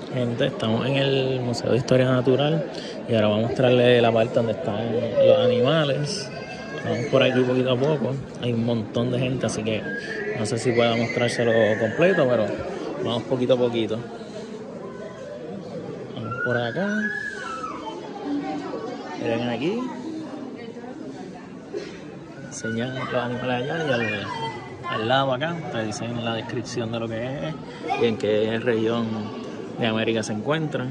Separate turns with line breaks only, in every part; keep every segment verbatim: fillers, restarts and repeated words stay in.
Gente, estamos en el Museo de Historia Natural y ahora vamos a mostrarle la parte donde están los animales. Vamos por aquí poquito a poco. Hay un montón de gente, así que no sé si pueda mostrárselo completo, pero vamos poquito a poquito. Vamos por acá. Miren aquí. Enseñan los animales allá y al, al lado acá te dicen la descripción de lo que es y en qué región de América se encuentran.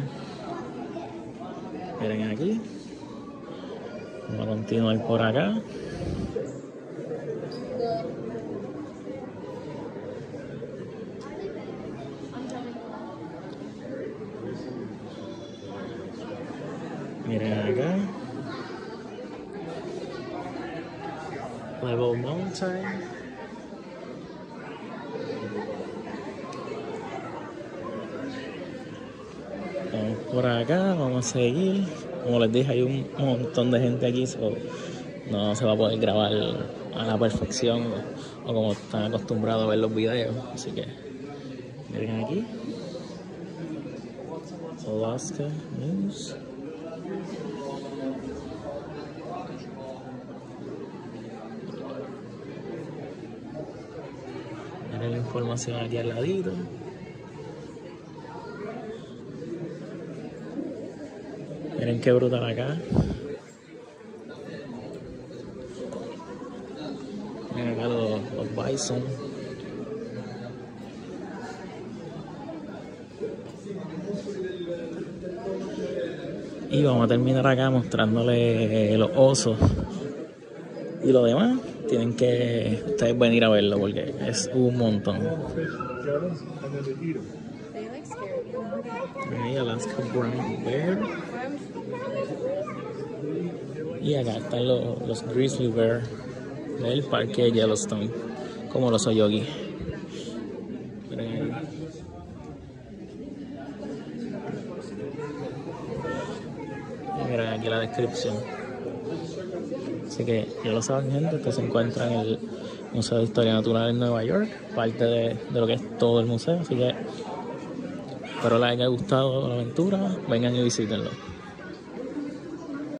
Miren aquí. Vamos a continuar por acá. Miren acá. Level Mountain. Vamos por acá, vamos a seguir. Como les dije, hay un montón de gente aquí, so no se va a poder grabar a la perfección o, o como están acostumbrados a ver los videos. Así que miren aquí. Alaska News. Miren la información aquí al ladito. Miren qué brutal acá. Miren acá los, los bison. Y vamos a terminar acá mostrándole los osos. Y lo demás tienen que ustedes venir a verlo porque es un montón. Ahí Alaska Brown Bear. Y acá están los, los Grizzly Bear del parque de Yellowstone, como los Oyogi. Miren aquí la descripción. Así que ya lo saben, gente, que se encuentra en el Museo de Historia Natural en Nueva York, parte de, de lo que es todo el museo. Así que espero les haya gustado la aventura, vengan y visítenlo.